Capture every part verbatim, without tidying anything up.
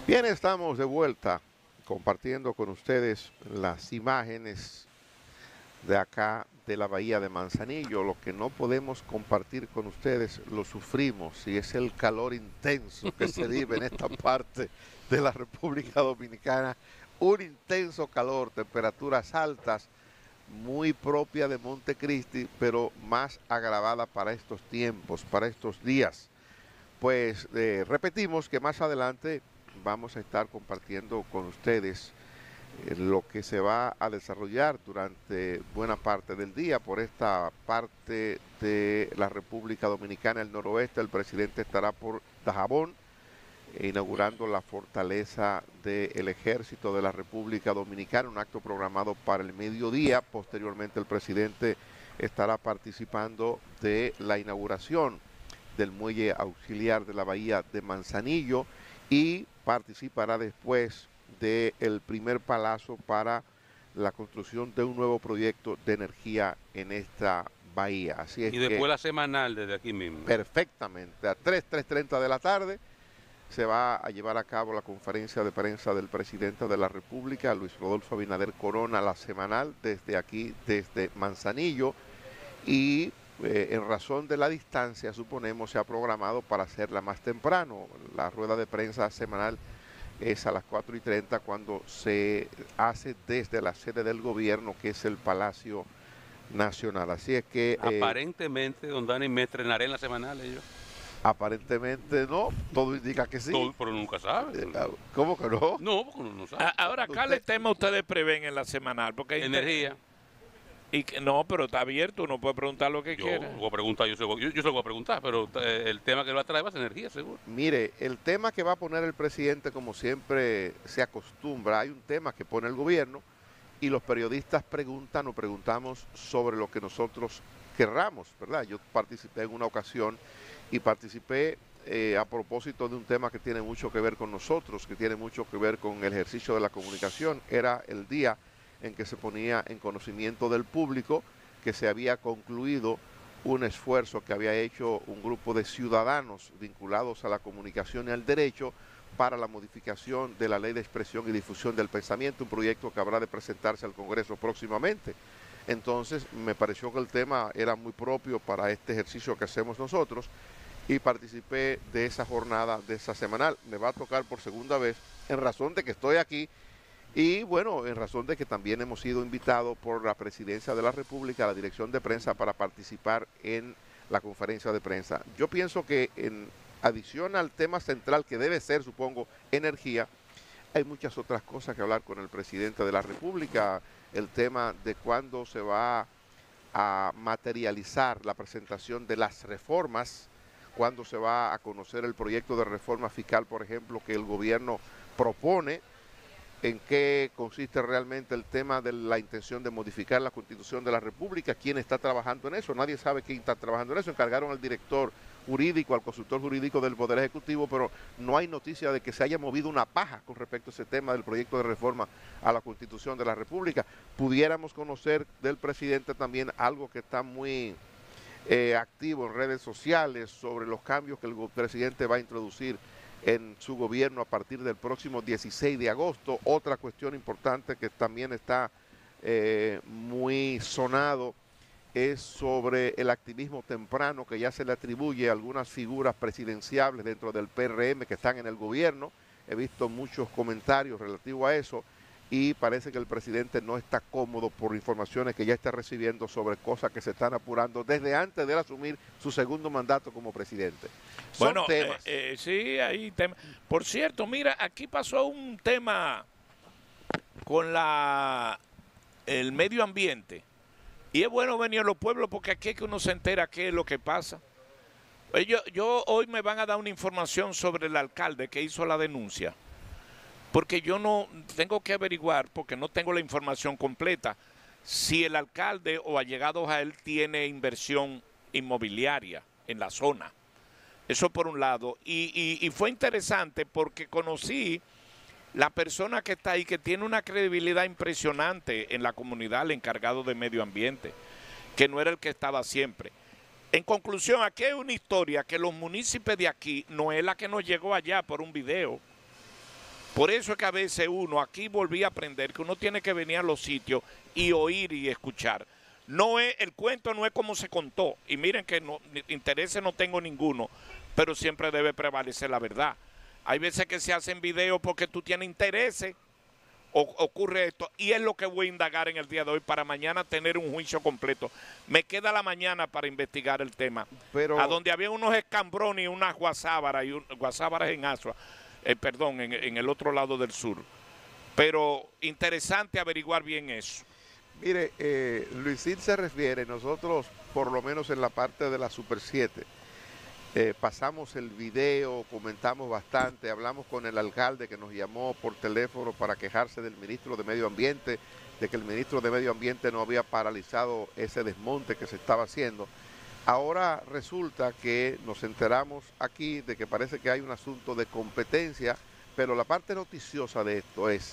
Bien, estamos de vuelta compartiendo con ustedes las imágenes de acá de la bahía de Manzanillo. Lo que no podemos compartir con ustedes lo sufrimos y es el calor intenso que se vive en esta parte de la República Dominicana. Un intenso calor, temperaturas altas, muy propia de Montecristi, pero más agravada para estos tiempos, para estos días. Pues eh, repetimos que más adelante vamos a estar compartiendo con ustedes eh, lo que se va a desarrollar durante buena parte del día por esta parte de la República Dominicana, el noroeste. El presidente estará por Dajabón, eh, inaugurando la fortaleza del Ejército de la República Dominicana, un acto programado para el mediodía. Posteriormente el presidente estará participando de la inauguración del muelle auxiliar de la bahía de Manzanillo y participará después del primer palazo para la construcción de un nuevo proyecto de energía en esta bahía. Así es y después que, la semanal desde aquí mismo. Perfectamente. A tres, tres treinta de la tarde se va a llevar a cabo la conferencia de prensa del presidente de la República, Luis Rodolfo Abinader Corona, la semanal desde aquí, desde Manzanillo, y Eh, en razón de la distancia, suponemos, se ha programado para hacerla más temprano. La rueda de prensa semanal es a las cuatro y treinta cuando se hace desde la sede del gobierno, que es el Palacio Nacional. Así es que... Eh, aparentemente, don Dani, me estrenaré en la semanal yo. Aparentemente no, todo indica que sí. Todo, pero nunca sabe. ¿Cómo que no? No, porque uno no sabe. Ahora, ¿cuáles temas ustedes prevén en la semanal? Porque hay energía. Y que, no, pero está abierto, uno puede preguntar lo que yo quiera. Voy a preguntar, yo, se lo, yo, yo se lo voy a preguntar, pero eh, el tema que va a traer va a ser energía, seguro. Mire, el tema que va a poner el presidente, como siempre se acostumbra, hay un tema que pone el gobierno y los periodistas preguntan o preguntamos sobre lo que nosotros querramos, ¿verdad? Yo participé en una ocasión y participé eh, a propósito de un tema que tiene mucho que ver con nosotros, que tiene mucho que ver con el ejercicio de la comunicación. Era el día en que se ponía en conocimiento del público que se había concluido un esfuerzo que había hecho un grupo de ciudadanos vinculados a la comunicación y al derecho para la modificación de la Ley de Expresión y Difusión del Pensamiento, un proyecto que habrá de presentarse al Congreso próximamente. Entonces me pareció que el tema era muy propio para este ejercicio que hacemos nosotros y participé de esa jornada, de esa semanal. Me va a tocar por segunda vez en razón de que estoy aquí. Y bueno, en razón de que también hemos sido invitados por la Presidencia de la República, la Dirección de Prensa, para participar en la conferencia de prensa. Yo pienso que en adición al tema central, que debe ser, supongo, energía, hay muchas otras cosas que hablar con el Presidente de la República. El tema de cuándo se va a materializar la presentación de las reformas, cuándo se va a conocer el proyecto de reforma fiscal, por ejemplo, que el gobierno propone, en qué consiste realmente el tema de la intención de modificar la Constitución de la República, quién está trabajando en eso. Nadie sabe quién está trabajando en eso. Encargaron al director jurídico, al consultor jurídico del Poder Ejecutivo, pero no hay noticia de que se haya movido una paja con respecto a ese tema del proyecto de reforma a la Constitución de la República. Pudiéramos conocer del presidente también algo que está muy eh, activo en redes sociales sobre los cambios que el presidente va a introducir en su gobierno a partir del próximo dieciséis de agosto. Otra cuestión importante que también está eh, muy sonado es sobre el activismo temprano que ya se le atribuye a algunas figuras presidenciables dentro del P R M que están en el gobierno. He visto muchos comentarios relativos a eso y parece que el presidente no está cómodo por informaciones que ya está recibiendo sobre cosas que se están apurando desde antes de asumir su segundo mandato como presidente. Son bueno, temas. Eh, eh, sí, hay temas. Por cierto, mira, aquí pasó un tema con la el medio ambiente. Y es bueno venir a los pueblos porque aquí es que uno se entera qué es lo que pasa. Yo, yo hoy me van a dar una información sobre el alcalde que hizo la denuncia. Porque yo no tengo que averiguar, porque no tengo la información completa, si el alcalde o allegados a él tiene inversión inmobiliaria en la zona. Eso por un lado. Y, y, y fue interesante porque conocí la persona que está ahí, que tiene una credibilidad impresionante en la comunidad, el encargado de medio ambiente, que no era el que estaba siempre. En conclusión, aquí hay una historia que los municipios de aquí, no es la que nos llegó allá por un video, Por eso es que a veces uno, aquí volví a aprender que uno tiene que venir a los sitios y oír y escuchar. No es, el cuento no es como se contó. Y miren que no, intereses no tengo ninguno, pero siempre debe prevalecer la verdad. Hay veces que se hacen videos porque tú tienes intereses, o, ocurre esto, y es lo que voy a indagar en el día de hoy para mañana tener un juicio completo. Me queda la mañana para investigar el tema. Pero, a donde había unos escambrones y unas guasábaras, y un, guasábaras en Asua, eh, perdón, en, en el otro lado del sur. Pero interesante averiguar bien eso. Mire, eh, Luisín se refiere, nosotros por lo menos en la parte de la Super siete, eh, pasamos el video, comentamos bastante, hablamos con el alcalde que nos llamó por teléfono para quejarse del ministro de Medio Ambiente, de que el ministro de Medio Ambiente no había paralizado ese desmonte que se estaba haciendo. Ahora resulta que nos enteramos aquí de que parece que hay un asunto de competencia, pero la parte noticiosa de esto es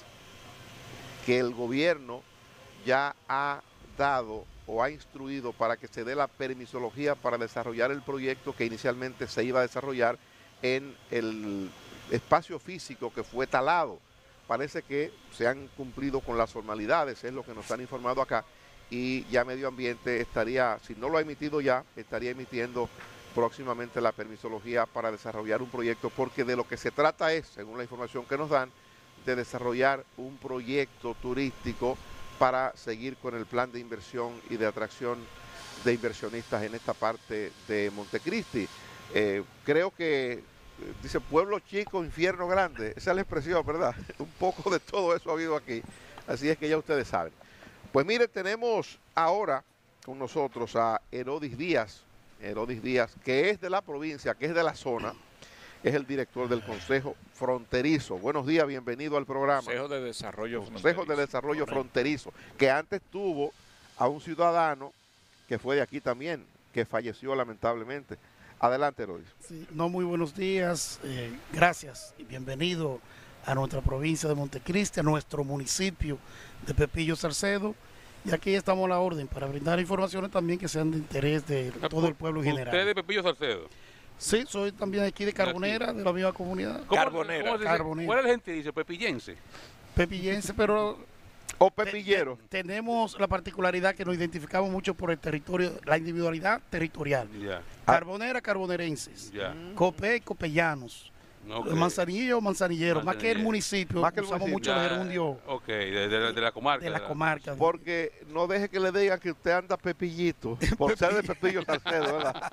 que el gobierno ya ha dado o ha instruido para que se dé la permisología para desarrollar el proyecto que inicialmente se iba a desarrollar en el espacio físico que fue talado. Parece que se han cumplido con las formalidades, es lo que nos han informado acá, y ya Medio Ambiente estaría, si no lo ha emitido ya, estaría emitiendo próximamente la permisología para desarrollar un proyecto, porque de lo que se trata es, según la información que nos dan, de desarrollar un proyecto turístico para seguir con el plan de inversión y de atracción de inversionistas en esta parte de Montecristi. Eh, creo que, eh, dice pueblo chico, infierno grande, esa es la expresión, ¿verdad? Un poco de todo eso ha habido aquí, así es que ya ustedes saben. Pues mire, tenemos ahora con nosotros a Herodis Díaz, Herodis Díaz, que es de la provincia, que es de la zona, es el director del Consejo Fronterizo. Buenos días, bienvenido al programa. Consejo de Desarrollo Consejo Fronterizo. de Desarrollo Correcto. Fronterizo, que antes tuvo a un ciudadano que fue de aquí también, que falleció lamentablemente. Adelante, Herodis. Sí, no, muy buenos días, eh, gracias y bienvenido a nuestra provincia de Montecristi, a nuestro municipio de Pepillo Salcedo. Y aquí estamos a la orden para brindar informaciones también que sean de interés de todo el pueblo en general. ¿Usted de Pepillo Salcedo? Sí, soy también aquí de Carbonera, de la misma comunidad. ¿Cómo- Carbonera. cómo se dice? Carbonera. ¿Cuál es la gente dice? Pepillense. Pepillense, pero O te- Pepillero. te- tenemos la particularidad que nos identificamos mucho por el territorio, la individualidad territorial. Ya, Carbonera, carbonerenses. ya. Copé, copellanos. Ok. Manzanillo, manzanilleros. Más que el Manzanillero. municipio, Más que el usamos municipio. mucho Ya, el gerundio Ok, de, de la- de la comarca. de la comarca. Porque no deje que le digan que usted anda Pepillito, por ser de Pepillo Salcedo, ¿verdad?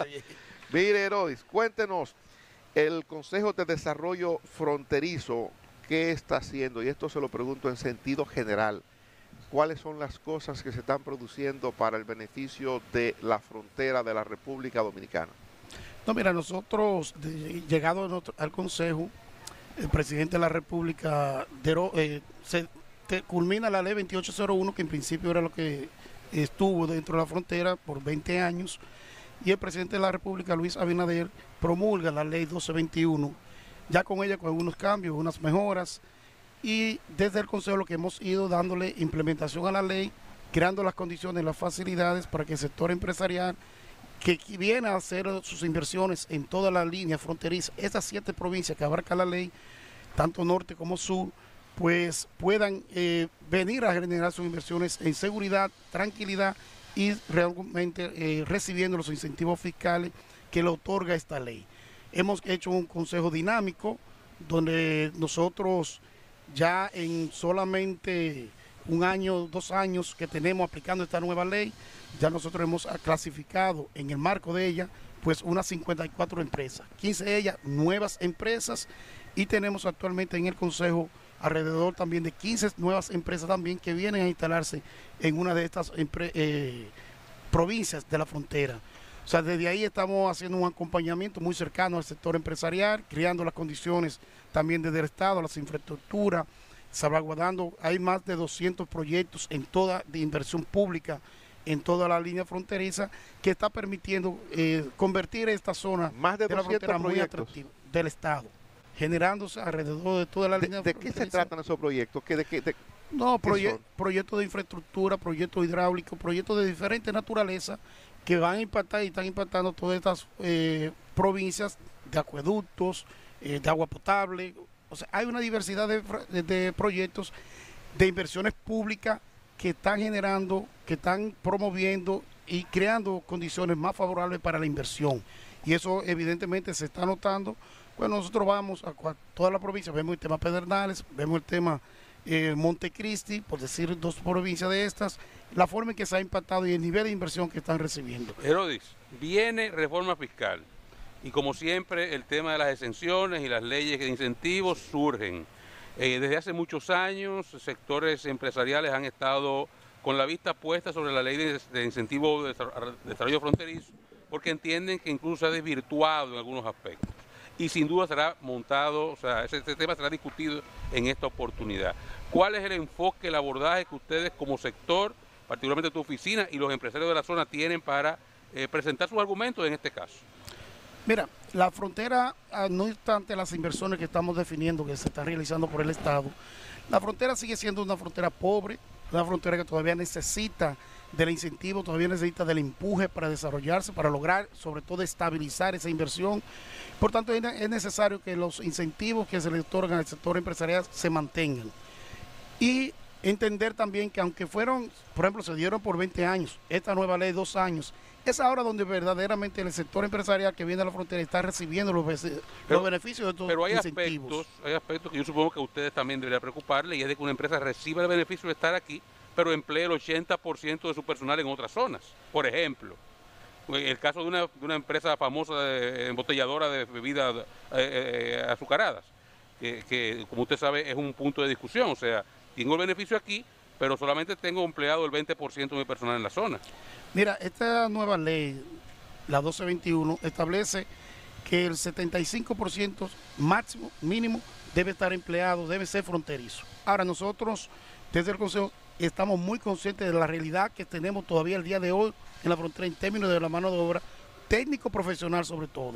Mire, Herodis, cuéntenos, el Consejo de Desarrollo Fronterizo, ¿qué está haciendo? Y esto se lo pregunto en sentido general. ¿Cuáles son las cosas que se están produciendo para el beneficio de la frontera de la República Dominicana? No, mira, nosotros, de- llegado a nuestro- al Consejo, el presidente de la República dero- eh, se te- culmina la ley veintiocho cero uno, que en principio era lo que estuvo dentro de la frontera por veinte años, y el presidente de la República, Luis Abinader, promulga la ley doce veintiuno, ya con ella con algunos cambios, unas mejoras, y desde el Consejo lo que hemos ido dándole implementación a la ley, creando las condiciones, las facilidades para que el sector empresarial que qui- viene a hacer sus inversiones en toda la línea fronteriza, estas siete provincias que abarca la ley, tanto norte como sur, pues puedan eh, venir a generar sus inversiones en seguridad, tranquilidad y realmente eh, recibiendo los incentivos fiscales que le otorga esta ley. Hemos hecho un consejo dinámico donde nosotros ya en solamente un año, dos años que tenemos aplicando esta nueva ley, ya nosotros hemos clasificado en el marco de ella pues unas cincuenta y cuatro empresas, quince de ellas nuevas empresas, y tenemos actualmente en el Consejo alrededor también de quince nuevas empresas también que vienen a instalarse en una de estas empre- eh, provincias de la frontera. O sea, desde ahí estamos haciendo un acompañamiento muy cercano al sector empresarial, creando las condiciones también desde el Estado, las infraestructuras, salvaguardando. Hay más de doscientos proyectos en toda de inversión pública en toda la línea fronteriza que está permitiendo eh, convertir esta zona Más de de la doscientos frontera muy proyectos. atractiva del Estado, generándose alrededor de toda la ¿De, línea de qué se fronteriza. tratan esos proyectos? ¿Qué, de qué, de- No, ¿Qué proye- son? proyectos de infraestructura, proyectos hidráulicos, proyectos de diferente naturaleza que van a impactar y están impactando todas estas eh, provincias de acueductos, eh, de agua potable, O sea, hay una diversidad de, de, de proyectos de inversiones públicas que están generando, que están promoviendo y creando condiciones más favorables para la inversión. Y eso evidentemente se está notando. Bueno, nosotros vamos a, a toda la provincia, vemos el tema Pedernales, vemos el tema eh, Montecristi, por decir dos provincias de estas, la forma en que se ha impactado y el nivel de inversión que están recibiendo. Herodis, viene reforma fiscal y como siempre el tema de las exenciones y las leyes de incentivos surgen. Eh, desde hace muchos años sectores empresariales han estado con la vista puesta sobre la ley de, de incentivo de desarrollo fronterizo porque entienden que incluso se ha desvirtuado en algunos aspectos. Y sin duda será montado, o sea, ese, ese tema será discutido en esta oportunidad. ¿Cuál es el enfoque, el abordaje que ustedes como sector, particularmente tu oficina y los empresarios de la zona tienen para eh, presentar sus argumentos en este caso? Mira, la frontera, no obstante las inversiones que estamos definiendo que se están realizando por el Estado, la frontera sigue siendo una frontera pobre, una frontera que todavía necesita del incentivo, todavía necesita del empuje para desarrollarse, para lograr sobre todo estabilizar esa inversión. Por tanto, es necesario que los incentivos que se le otorgan al sector empresarial se mantengan. Y entender también que aunque fueron, por ejemplo, se dieron por veinte años, esta nueva ley dos años, es ahora donde verdaderamente el sector empresarial que viene a la frontera está recibiendo los, los pero, beneficios de estos pero hay incentivos. Aspectos, hay aspectos que yo supongo que a ustedes también debería preocuparle y es de que una empresa reciba el beneficio de estar aquí, pero emplee el ochenta por ciento de su personal en otras zonas. Por ejemplo, el caso de una, de una empresa famosa de, embotelladora de bebidas eh, eh, azucaradas, que, que como usted sabe es un punto de discusión, o sea, tengo el beneficio aquí, pero solamente tengo empleado el veinte por ciento de mi personal en la zona. Mira, esta nueva ley, la doce veintiuno, establece que el setenta y cinco por ciento máximo, mínimo, debe estar empleado, debe ser fronterizo. Ahora nosotros, desde el Consejo, estamos muy conscientes de la realidad que tenemos todavía el día de hoy en la frontera en términos de la mano de obra, técnico profesional sobre todo.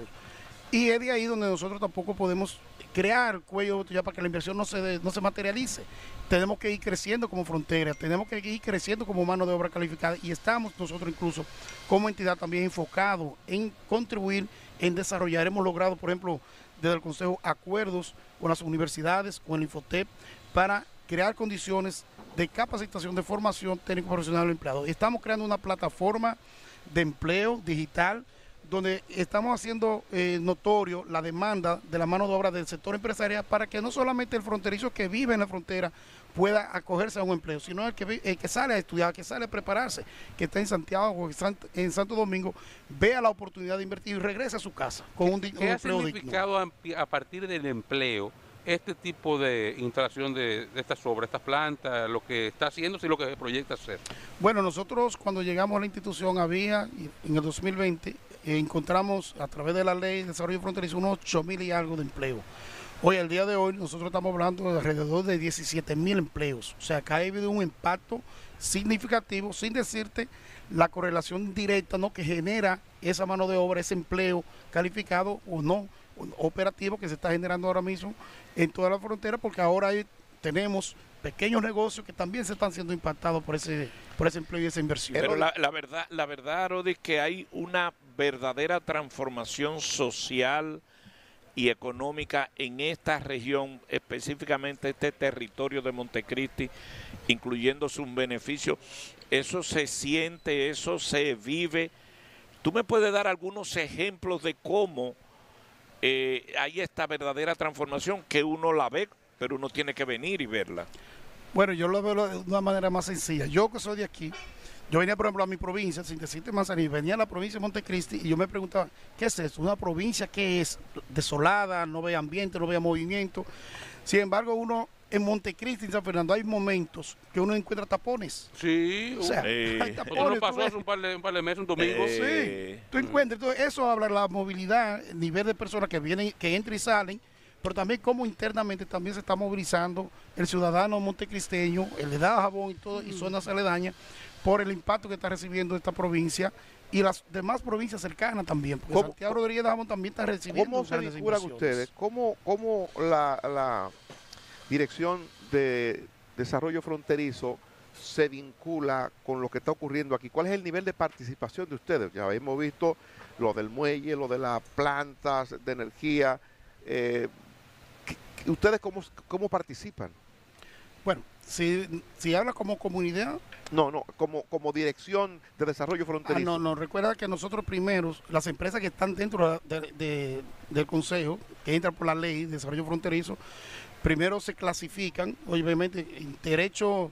Y es de ahí donde nosotros tampoco podemos crear cuello ya para que la inversión no se, de, no se materialice. Tenemos que ir creciendo como frontera, tenemos que ir creciendo como mano de obra calificada y estamos nosotros incluso como entidad también enfocados en contribuir, en desarrollar. Hemos logrado, por ejemplo, desde el Consejo acuerdos con las universidades, con el Infotep, para crear condiciones de capacitación, de formación técnico profesional de empleados. Estamos creando una plataforma de empleo digital donde estamos haciendo eh, notorio la demanda de la mano de obra del sector empresarial para que no solamente el fronterizo que vive en la frontera pueda acogerse a un empleo, sino el que, el que sale a estudiar, que sale a prepararse, que está en Santiago o en Santo Domingo, vea la oportunidad de invertir y regrese a su casa con un, un empleo digno. ¿Qué ha significado a partir del empleo este tipo de instalación de, de estas obras, estas plantas, lo que está haciéndose y lo que se proyecta hacer? Bueno, nosotros cuando llegamos a la institución había, en el dos mil veinte, eh, encontramos a través de la ley de desarrollo fronterizo unos ocho mil y algo de empleo. Hoy, al día de hoy, nosotros estamos hablando de alrededor de diecisiete mil empleos. O sea, que ha habido un impacto significativo, sin decirte la correlación directa, ¿no?, que genera esa mano de obra, ese empleo calificado o no, operativo que se está generando ahora mismo en toda la frontera, porque ahora hay, tenemos pequeños negocios que también se están siendo impactados por ese por ese empleo y esa inversión. Pero la, la verdad, la verdad, Rodi, es que hay una verdadera transformación social y económica en esta región, específicamente este territorio de Montecristi, incluyendo sus beneficios. Eso se siente, eso se vive. ¿Tú me puedes dar algunos ejemplos de cómo Eh, hay esta verdadera transformación que uno la ve, pero uno tiene que venir y verla? Bueno, yo lo veo de una manera más sencilla. Yo que soy de aquí, yo venía, por ejemplo, a mi provincia, sin decirte Manzanillo, venía a la provincia de Montecristi y yo me preguntaba, ¿qué es esto? ¿Una provincia que es desolada, no ve ambiente, no ve movimiento? Sin embargo, uno en Montecristi, en San Fernando, hay momentos que uno encuentra tapones. Sí, o sea, eh, hay tapones. Uno pasó hace un par, de, un par de meses, un domingo. Eh, sí, tú encuentras. Entonces, eso habla de la movilidad, el nivel de personas que vienen, que entran y salen, pero también cómo internamente también se está movilizando el ciudadano montecristeño, el de Dajabón y todo, y zonas aledañas, por el impacto que está recibiendo esta provincia y las demás provincias cercanas también, porque ¿Cómo, Santiago Rodríguez de Dajabón también está recibiendo. ¿Cómo se vinculan ustedes? ¿Cómo, cómo la, la Dirección de Desarrollo Fronterizo se vincula con lo que está ocurriendo aquí? ¿Cuál es el nivel de participación de ustedes? Ya hemos visto lo del muelle, lo de las plantas de energía. Eh, ¿Ustedes cómo, cómo participan? Bueno, si, si habla como comunidad... No, no, como, como Dirección de Desarrollo Fronterizo. Ah, no, no, recuerda que nosotros primeros, las empresas que están dentro de, de, del Consejo, que entran por la ley de desarrollo fronterizo, primero se clasifican, obviamente en derecho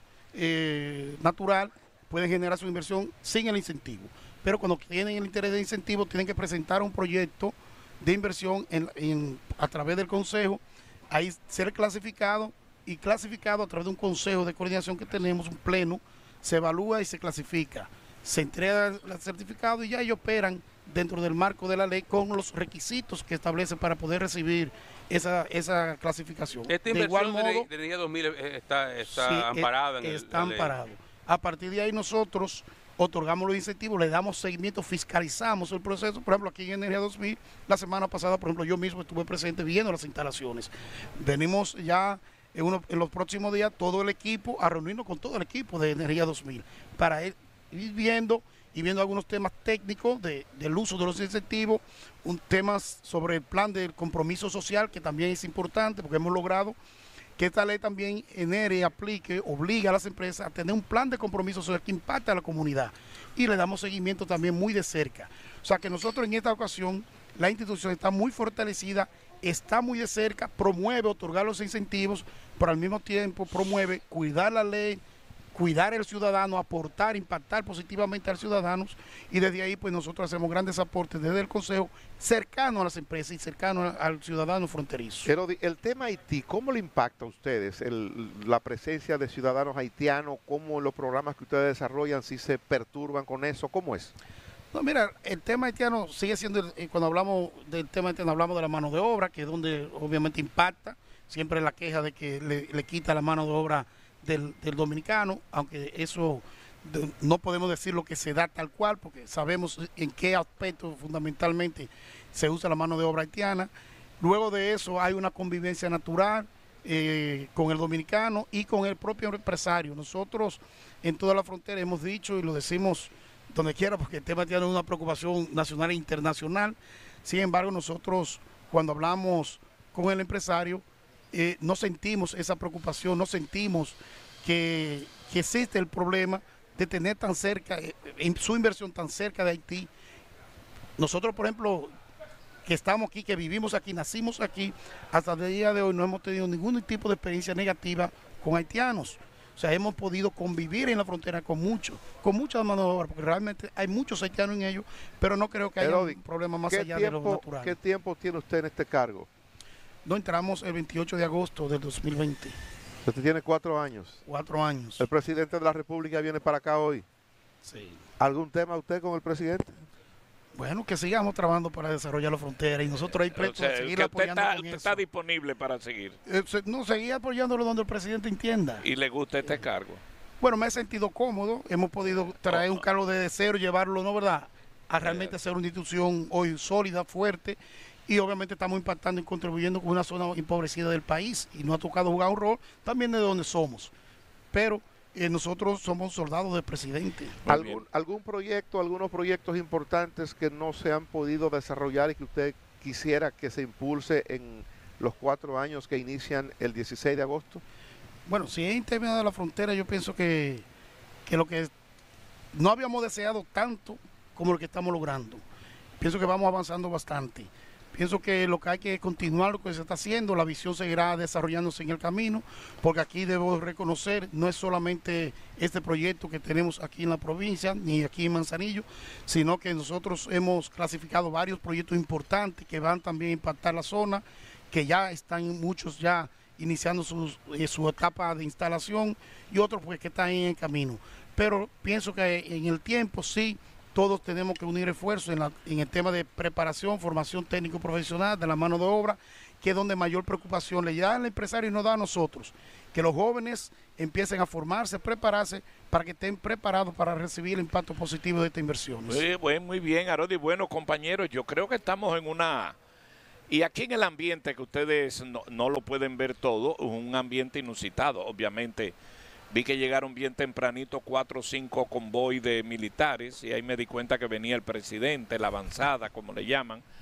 eh, natural, pueden generar su inversión sin el incentivo. Pero cuando tienen el interés de incentivo, tienen que presentar un proyecto de inversión en, en, a través del Consejo, ahí ser clasificado y clasificado a través de un consejo de coordinación que tenemos, un pleno, se evalúa y se clasifica, se entrega el certificado y ya ellos operan dentro del marco de la ley con los requisitos que establece para poder recibir esa, esa clasificación. Esta de igual inversión modo, de Energía dos mil está, está sí, amparada en está el, la amparado. A partir de ahí nosotros otorgamos los incentivos, le damos seguimiento, fiscalizamos el proceso. Por ejemplo, aquí en Energía dos mil, la semana pasada, por ejemplo, yo mismo estuve presente viendo las instalaciones. Venimos ya en, uno, en los próximos días todo el equipo a reunirnos con todo el equipo de Energía dos mil para ir viendo y viendo algunos temas técnicos de, del uso de los incentivos, un temas sobre el plan del compromiso social, que también es importante porque hemos logrado que esta ley también enere y aplique, obliga a las empresas a tener un plan de compromiso social que impacte a la comunidad y le damos seguimiento también muy de cerca. O sea que nosotros en esta ocasión, la institución está muy fortalecida, está muy de cerca, promueve otorgar los incentivos, pero al mismo tiempo promueve cuidar la ley, cuidar el ciudadano, aportar, impactar positivamente a los ciudadanos y desde ahí pues nosotros hacemos grandes aportes desde el Consejo cercano a las empresas y cercano al ciudadano fronterizo. Pero el tema Haití, ¿cómo le impacta a ustedes el, la presencia de ciudadanos haitianos? ¿Cómo los programas que ustedes desarrollan, si se perturban con eso? ¿Cómo es? No, mira, el tema haitiano sigue siendo, cuando hablamos del tema haitiano hablamos de la mano de obra, que es donde obviamente impacta, siempre la queja de que le, le quita la mano de obra Del, del dominicano, aunque eso de, no podemos decir lo que se da tal cual, porque sabemos en qué aspecto fundamentalmente se usa la mano de obra haitiana. Luego de eso hay una convivencia natural eh, con el dominicano y con el propio empresario. Nosotros en toda la frontera hemos dicho y lo decimos donde quiera, porque el tema haitiano es una preocupación nacional e internacional. Sin embargo, nosotros cuando hablamos con el empresario, Eh, no sentimos esa preocupación, no sentimos que, que existe el problema de tener tan cerca, eh, su inversión tan cerca de Haití. Nosotros, por ejemplo, que estamos aquí, que vivimos aquí, nacimos aquí, hasta el día de hoy no hemos tenido ningún tipo de experiencia negativa con haitianos. O sea, hemos podido convivir en la frontera con muchos, con muchas mano de obra, porque realmente hay muchos haitianos en ellos, pero no creo que haya Herodi, un problema más allá tiempo, de lo natural. ¿Qué tiempo tiene usted en este cargo? No, entramos el veintiocho de agosto del dos mil veinte. Usted tiene cuatro años. Cuatro años. El presidente de la República viene para acá hoy. Sí. ¿Algún tema usted con el presidente? Bueno, que sigamos trabajando para desarrollar la frontera y nosotros ahí prestos O sea, a seguir que usted apoyando está, con usted eso. está disponible para seguir. Eh, se- no, seguir apoyándolo donde el presidente entienda. Y le gusta este cargo. Bueno, me he sentido cómodo, hemos podido traer un cargo de cero, llevarlo, ¿no verdad?, a realmente ser una institución hoy sólida, fuerte, y obviamente estamos impactando y contribuyendo con una zona empobrecida del país, y nos ha tocado jugar un rol también de donde somos, pero eh, nosotros somos soldados del presidente. Muy ¿Algún, bien. ¿Algún proyecto, algunos proyectos importantes que no se han podido desarrollar y que usted quisiera que se impulse en los cuatro años que inician el dieciséis de agosto? Bueno, si es en términos de la frontera, yo pienso que, que lo que no habíamos deseado tanto como lo que estamos logrando. Pienso que vamos avanzando bastante. Pienso que lo que hay que continuar lo que se está haciendo, la visión seguirá desarrollándose en el camino, porque aquí debo reconocer, no es solamente este proyecto que tenemos aquí en la provincia, ni aquí en Manzanillo, sino que nosotros hemos clasificado varios proyectos importantes que van también a impactar la zona, que ya están muchos ya iniciando sus, eh, su etapa de instalación y otros pues que están en el camino. Pero pienso que en el tiempo sí, todos tenemos que unir esfuerzos en, la, en el tema de preparación, formación técnico-profesional de la mano de obra, que es donde mayor preocupación le da al empresario y nos da a nosotros. Que los jóvenes empiecen a formarse, a prepararse, para que estén preparados para recibir el impacto positivo de estas inversiones. Muy, buen, muy bien, Arodi. Bueno, compañeros, yo creo que estamos en una... Y aquí en el ambiente, que ustedes no, no lo pueden ver todo, es un ambiente inusitado. Obviamente, vi que llegaron bien tempranito cuatro o cinco convoy de militares y ahí me di cuenta que venía el presidente, la avanzada, como le llaman.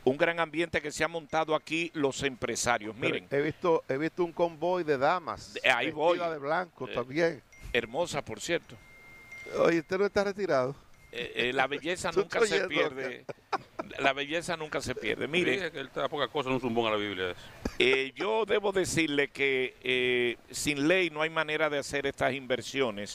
un gran ambiente que se ha montado aquí los empresarios. Miren. Pero he visto, he visto un convoy de damas. De, ahí voy. De blanco eh, también. Hermosa, por cierto. Oye, ¿usted no está retirado? Eh, eh, la belleza nunca se pierde. La belleza nunca se pierde. Mire, sí, que él está poca cosa en un zumbón a la Biblia. Eh, yo debo decirle que eh, sin ley no hay manera de hacer estas inversiones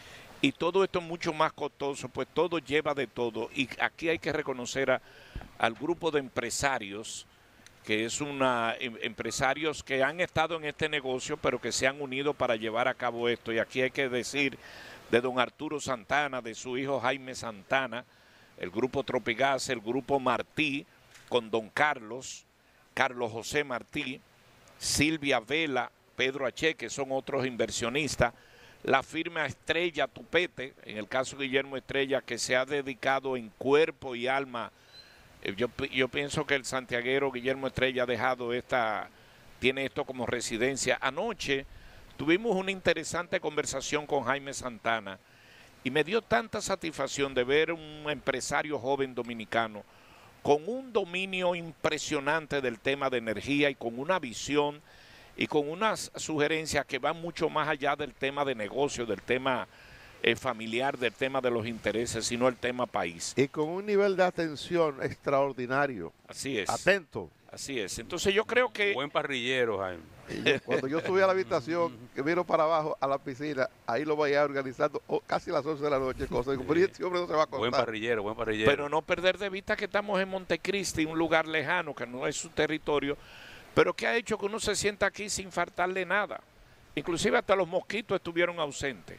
y todo esto es mucho más costoso, pues todo lleva de todo y aquí hay que reconocer a, al grupo de empresarios que es una em, empresarios que han estado en este negocio pero que se han unido para llevar a cabo esto y aquí hay que decir de don Arturo Santana, de su hijo Jaime Santana, el grupo Tropigas, el grupo Martí con don Carlos, Carlos José Martí, Silvia Vela, Pedro H., que son otros inversionistas, la firma Estrella Tupete, en el caso de Guillermo Estrella, que se ha dedicado en cuerpo y alma. Yo, yo pienso que el santiaguero Guillermo Estrella ha dejado esta, tiene esto como residencia. Anoche tuvimos una interesante conversación con Jaime Santana y me dio tanta satisfacción de ver un empresario joven dominicano con un dominio impresionante del tema de energía y con una visión y con unas sugerencias que van mucho más allá del tema de negocio, del tema eh, familiar, del tema de los intereses, sino el tema país. Y con un nivel de atención extraordinario. Así es. Atento. Así es. Entonces yo creo que... Buen parrillero, Jaime. Yo, cuando yo subí a la habitación, que miro para abajo a la piscina, ahí lo veía organizando oh, casi las once de la noche, cosa. Digo, pero este hombre no se va a contar. Buen parrillero, buen parrillero. Pero no perder de vista que estamos en Montecristi, un lugar lejano, que no es su territorio, pero que ha hecho que uno se sienta aquí sin faltarle nada. Inclusive hasta los mosquitos estuvieron ausentes.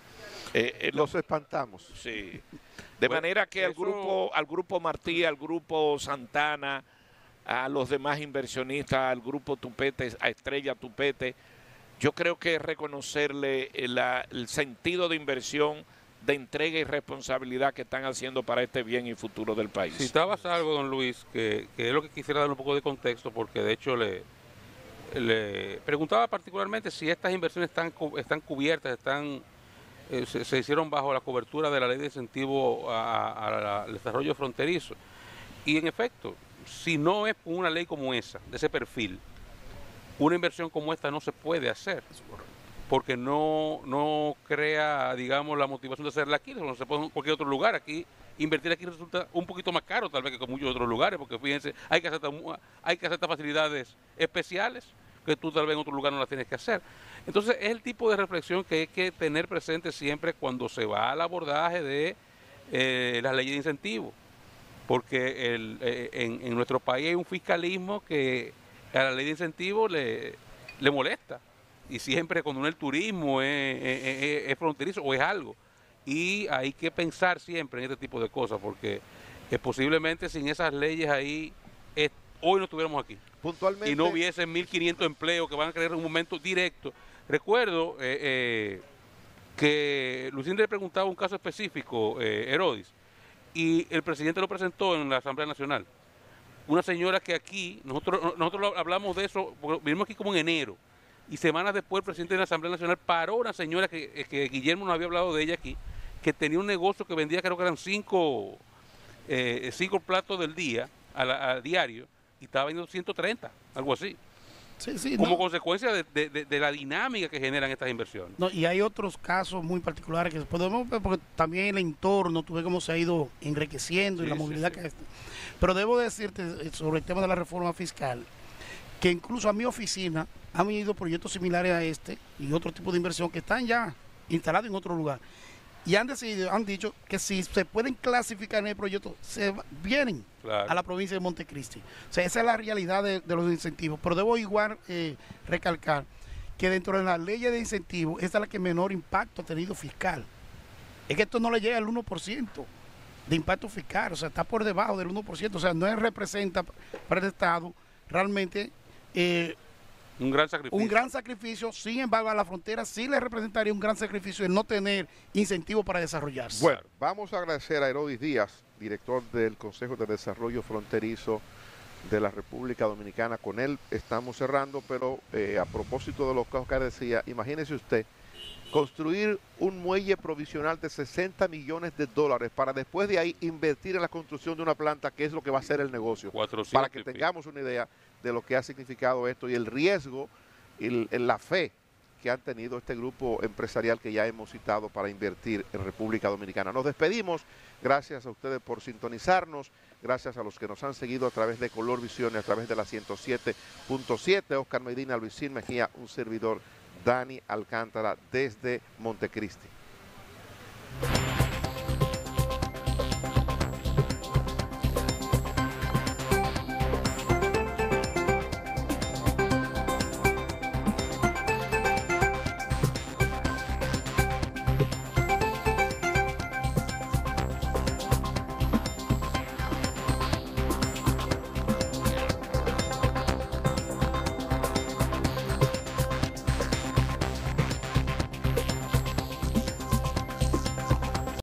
Eh, eh, los espantamos. Sí. De bueno, manera que al eso... grupo, al grupo Martí, al grupo Santana, a los demás inversionistas, al grupo Tupete, a Estrella Tupete, yo creo que es reconocerle el, el sentido de inversión, de entrega y responsabilidad que están haciendo para este bien y futuro del país. Citabas algo, don Luis, que, que es lo que quisiera dar un poco de contexto, porque de hecho le, le preguntaba particularmente si estas inversiones están, están cubiertas, están eh, se, se hicieron bajo la cobertura de la ley de incentivo a, a, a, al desarrollo fronterizo. Y en efecto, si no es una ley como esa, de ese perfil, una inversión como esta no se puede hacer, porque no, no crea, digamos, la motivación de hacerla aquí, no se puede en cualquier otro lugar. Aquí, invertir aquí resulta un poquito más caro tal vez que con muchos otros lugares, porque fíjense, hay que hacer, hay que hacer estas facilidades especiales que tú tal vez en otro lugar no las tienes que hacer. Entonces es el tipo de reflexión que hay que tener presente siempre cuando se va al abordaje de eh, las leyes de incentivo. Porque el, eh, en, en nuestro país hay un fiscalismo que a la ley de incentivos le, le molesta. Y siempre cuando uno el turismo es, es, es fronterizo o es algo. Y hay que pensar siempre en este tipo de cosas, porque eh, posiblemente sin esas leyes ahí, es, hoy no estuviéramos aquí. Puntualmente. Y no hubiesen mil quinientos empleos que van a crear en un momento directo. Recuerdo eh, eh, que Lucinda le preguntaba un caso específico, eh, Herodis, y el presidente lo presentó en la Asamblea Nacional. Una señora que aquí, nosotros nosotros hablamos de eso, vinimos aquí como en enero, y semanas después el presidente de la Asamblea Nacional paró a una señora que, que Guillermo nos había hablado de ella aquí, que tenía un negocio que vendía, creo que eran cinco, eh, cinco platos del día, a, la, a diario, y estaba vendiendo ciento treinta, algo así. Sí, sí, como no. consecuencia de, de, de, de la dinámica que generan estas inversiones. No, y hay otros casos muy particulares que podemos ver, porque también el entorno, tú ves cómo se ha ido enriqueciendo sí, y la sí, movilidad sí. que está. Pero debo decirte sobre el tema de la reforma fiscal, que incluso a mi oficina han venido proyectos similares a este y otro tipo de inversión que están ya instalados en otro lugar. Y han decidido, han dicho que si se pueden clasificar en el proyecto, se vienen claro. a la provincia de Montecristi. O sea, esa es la realidad de, de los incentivos. Pero debo igual eh, recalcar que dentro de las leyes de incentivos, esta es la que menor impacto ha tenido fiscal. Es que esto no le llega al uno por ciento de impacto fiscal, o sea, está por debajo del uno por ciento. O sea, no representa para el Estado realmente... Eh, Un gran sacrificio. Un gran sacrificio, sin embargo, a la frontera sí le representaría un gran sacrificio el no tener incentivo para desarrollarse. Bueno, vamos a agradecer a Herodis Díaz, director del Consejo de Desarrollo Fronterizo de la República Dominicana. Con él estamos cerrando, pero eh, a propósito de lo que Oscar decía, imagínese usted construir un muelle provisional de sesenta millones de dólares para después de ahí invertir en la construcción de una planta, que es lo que va a ser el negocio. cuatrocientos Para que tengamos una idea de lo que ha significado esto y el riesgo y la fe que han tenido este grupo empresarial que ya hemos citado para invertir en República Dominicana. Nos despedimos, gracias a ustedes por sintonizarnos, gracias a los que nos han seguido a través de Color Visión y a través de la ciento siete punto siete, Oscar Medina, Luisín Mejía, un servidor, Dani Alcántara, desde Montecristi.